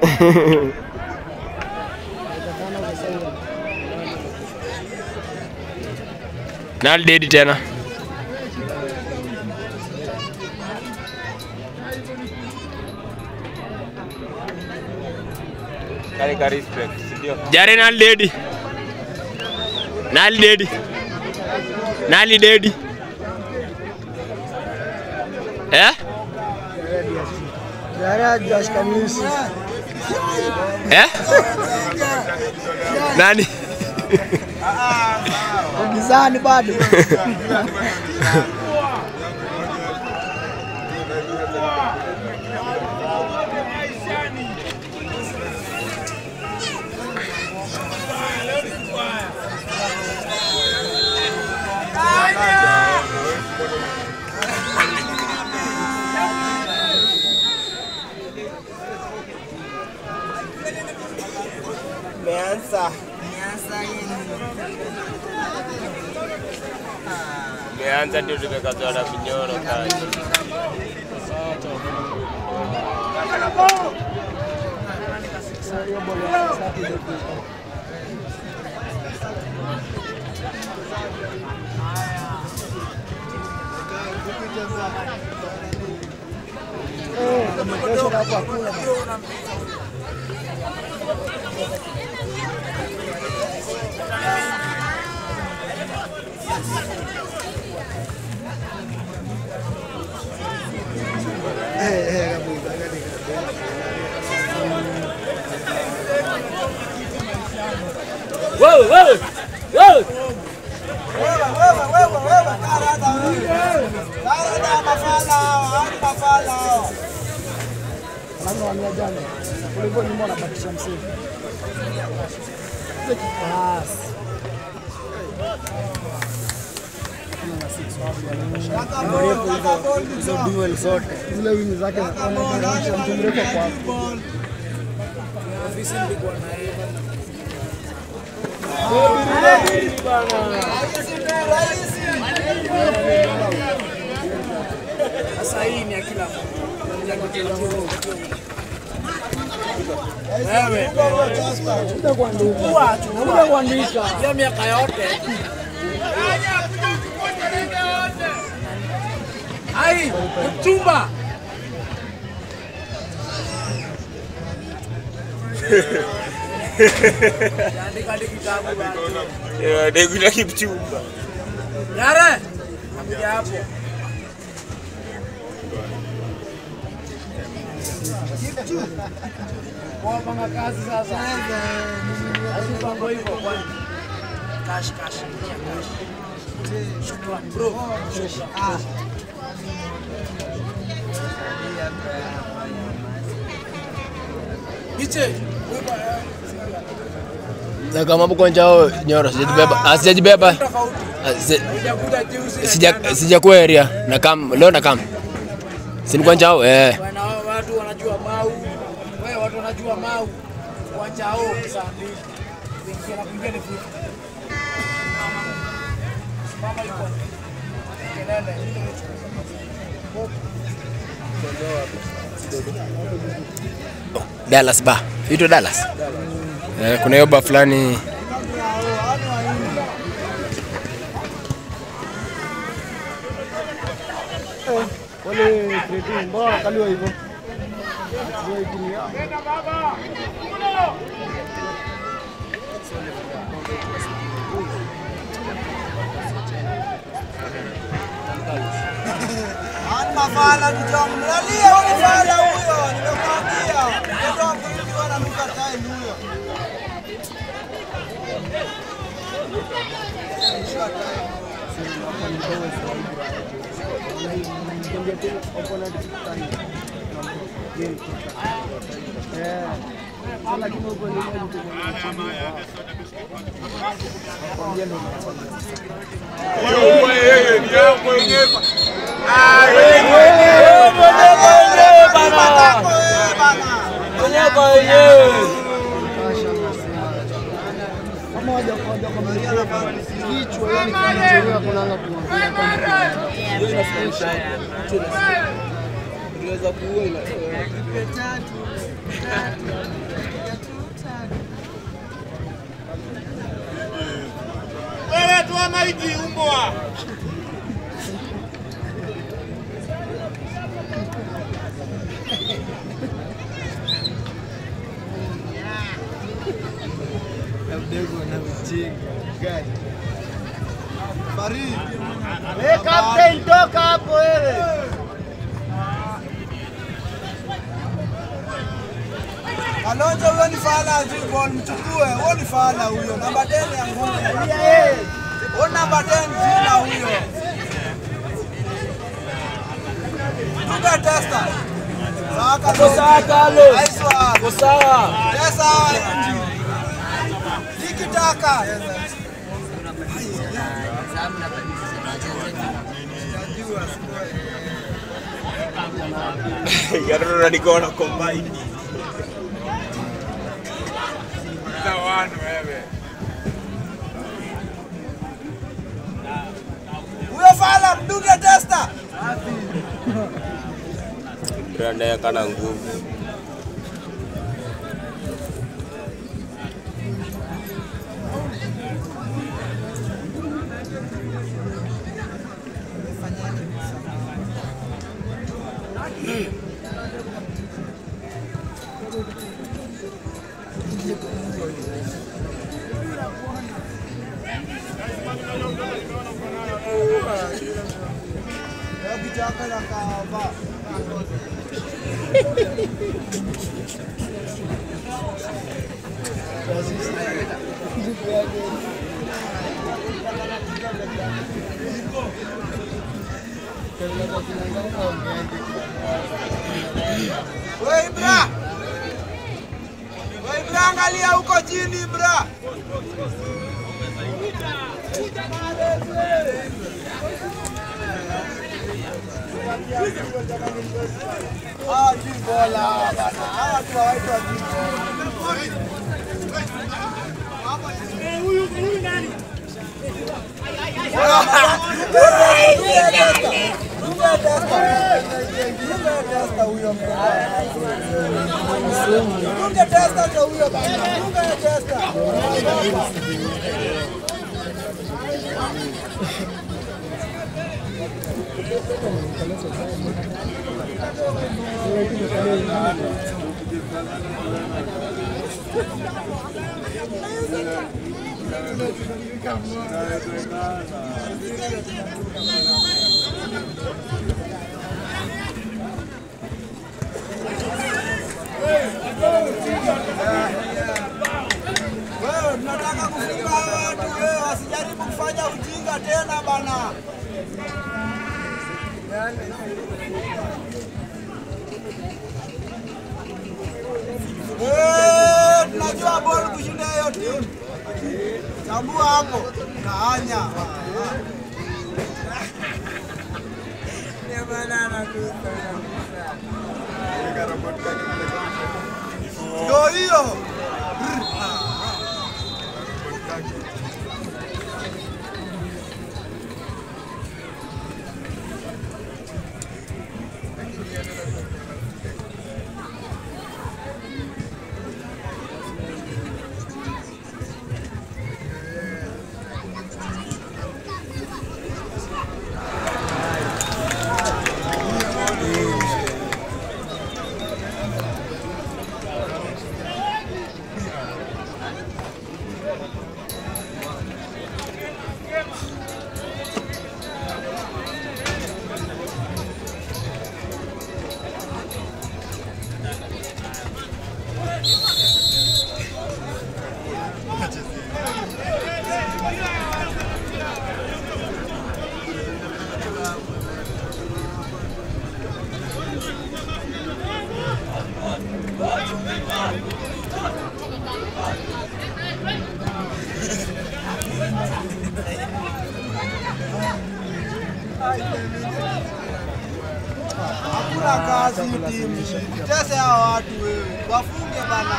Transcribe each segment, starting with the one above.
Nal dedi tena. Kali respect, ndio. Jare nal dedi. Nal dedi. Nali dedi. Jare Josh Kamisi. Nani? Gizani bado. Meanza ndio tumekatoa na vinyoro kazi. Zile wini zake wanaonyesha mtu mrefu kwa ofisi ndiko sasa hii ni akila wewe kuandika ya miaka yote ai mchumba andika kitabu bado Ndio kipchumba. Yare nakuja hapo kwa panga kazi sasa asipango hivyo kwani cash shukran bro Biche Na kama mko njao nyoro sijajibeba. Sijakuwa area na kam leo na kam. Si ni kwa njao Bwana watu wanajua mau. Wewe watu wanajua mau. Kwa njao saa 2. Kuingia na kuingia ni vipi? Mama yuko. Kelele. Dallas ba. Ito Dallas. Kuna hiyo ba fulani wale creative mbona kaliwa hivyo. Nenda baba. Mafala nitamlalia mafala huyo nimekwambia ndio kuliwa na mkatai huyo Tunaweza kuua offside umbwa. Captain, toka hapo wewe. Kalonzo huyo ni fala azibol mchukue. Huyo ni fala huyo. Namba 10 ya ngome. Huyo namba 10 jina huyo. Tuka testa. Sawa Kalonzo. Sawa Kalonzo. Aiswa. Sawa. Sawa. Nikitaka. Garro Nikona combine. Tawano wewe. Huyo fala mdunge testa. Branda ya kana nguvu. Woi bra. Woi bra, angalia huko chini bra. Jibola bana. Hawa tu waitwa jibola. Huyu nani? Wewe tunataka kufunga watu, wewe wasijaribu kufanya ujinga tena bana. Tunajua ball kushinda hiyo timu. Chambua hapo, kaanya. Ndio hiyo. Hakuna kazi timu. Tese hao watu wewe. Wafunge bana.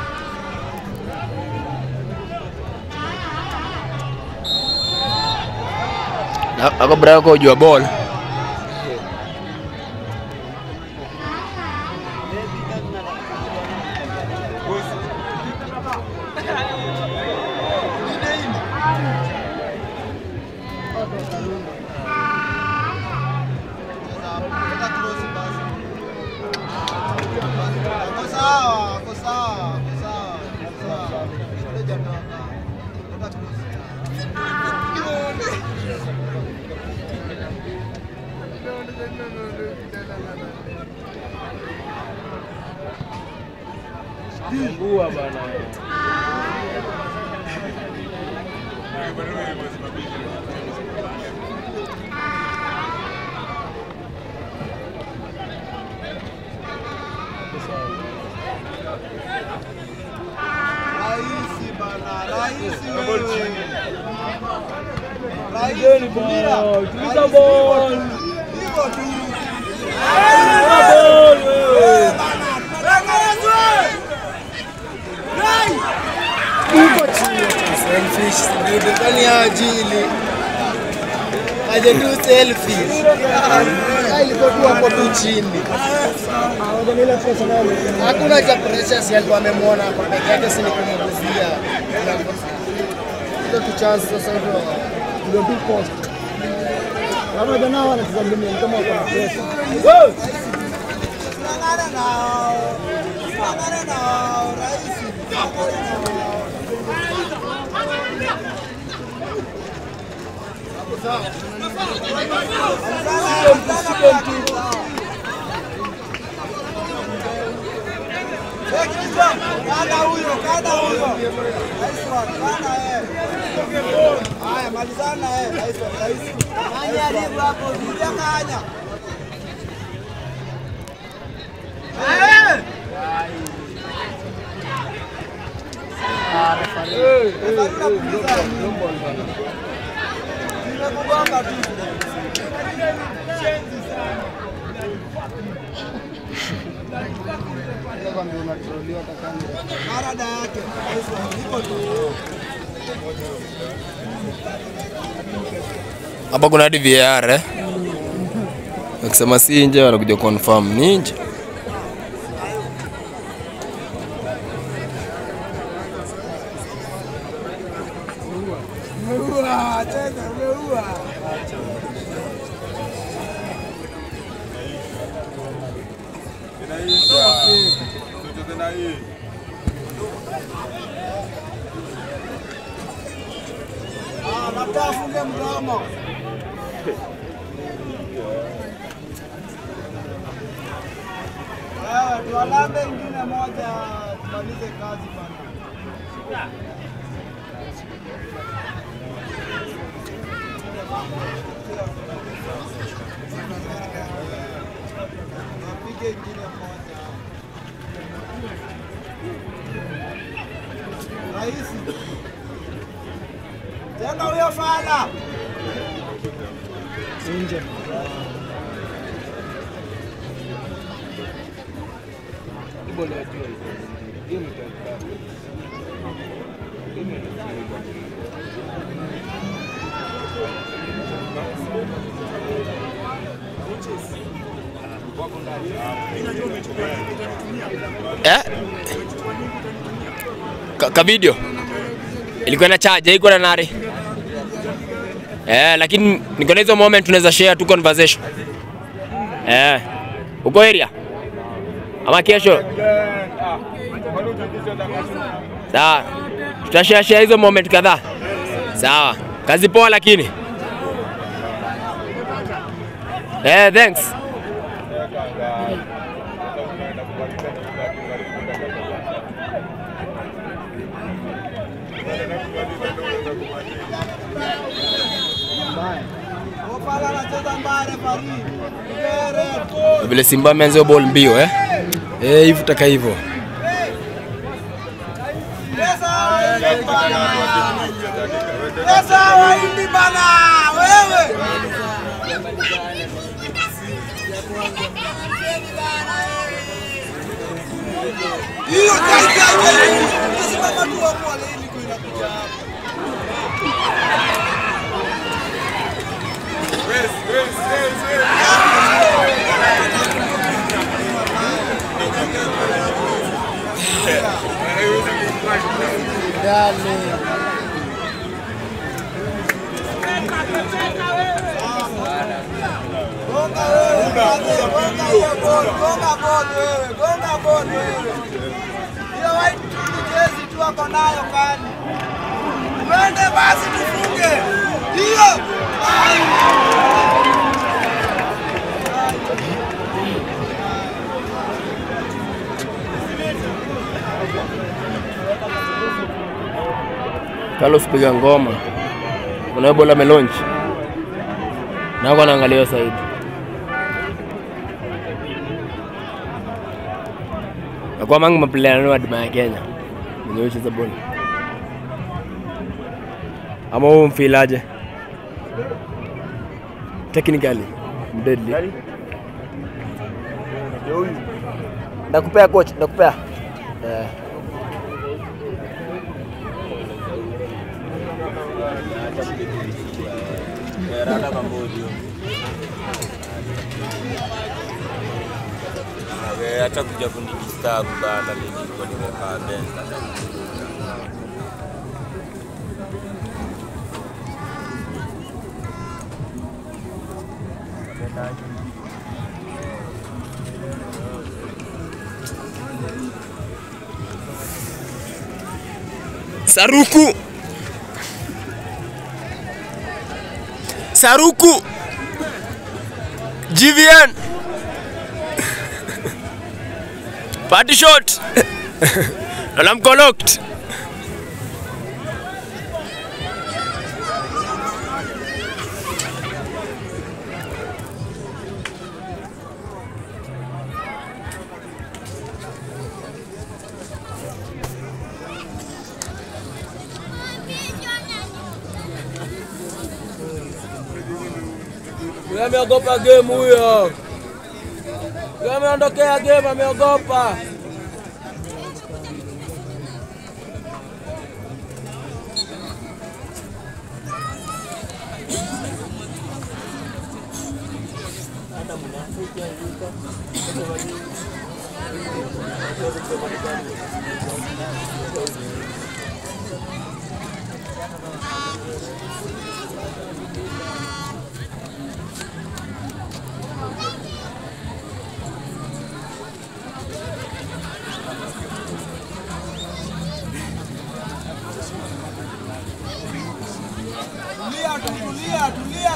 Ako bra ko jua ball. sawa, ako sawa, ako sawa. Sawa. Ngoja toka. Toka tu. Mbua bana. Raisi bana, raisi wewe. Raisi mpira. Tuliza ball. Hivyo tu. Ball wewe. Uko chini. Selfish, ndio ndani ya ajili. Aje tu selfish. Ilikuwa tu hapo tu chini. Hakuna cha pressure, si alikuwa amemwona kwa peke yake, si ni kumguzia. Ndio tu chance sasa ndio tu post. Kama jana wanacheza game kama wako na pressure. Go! Ngara nao. Ngara nao, raisi. Kada huyo. Haya, malizana raisi. Kanya alipo hapo, vija kanya. Hapa kuna hadi VAR eh. Wakisema si nje wanakuja confirm ni nje. Labda afunge mdomo. Tuwalambe ingine moja tumalize kazi bana. Napige ingine moja. Raisi. Tena huyo fala. Nje. Bole ya juu. Hiyo mtaka. Ka video ilikuwa na charge, haikuwa na nare. Lakini niko na hizo moment tunaweza share tu conversation. Uko area? Ama kesho? Sawa. Tutashare hizo moment kadhaa. Sawa. Kazi poa lakini. Thanks. Vile Simba ameanza ball mbio hivyo taka hivyo. Pesa waindi bana wewe. Hiyo kazi yake. Simama tu hapo ile kuinakuja hapo. Gonga ball wewe. wako nayo kani. Twende basi tufunge. Ndio. Carlos piga ngoma. Kuna bola melonch. Na kwa naangalia side. Na kwa mangu maplayer wa dima ya Kenya. Mwenye za bola. Ama wewe mfilaje? Technically, deadly. Nakupea coach, nakupea. Rada pamoja. Acha kuja kunidisturb bana, nilikuwa nimekaa bench. Saruku. Saruku. GVN. Party shot. Alarm collect. Ameogopa game huyo. Ameondokea game, ameogopa. Tulia.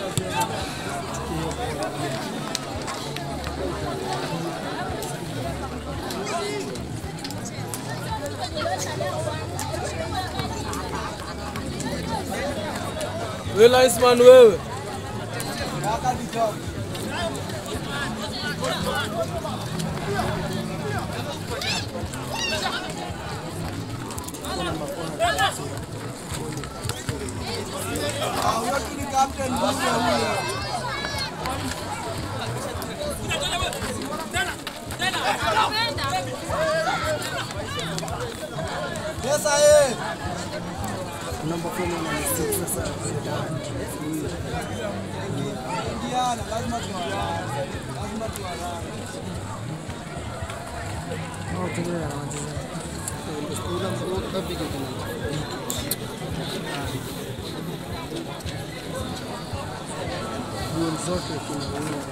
Wewe nice man wewe. Yes, I Number 4 na 6 sasa. Indiana, lazima tualala. Oh, tulia wanacheza. Ndio mkuu kabisa kuna. Ndio zote kuna.